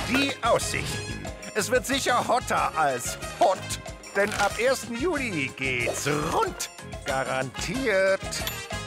Die Aussichten. Es wird sicher hotter als hot. Denn ab 1. Juli geht's rund. Garantiert.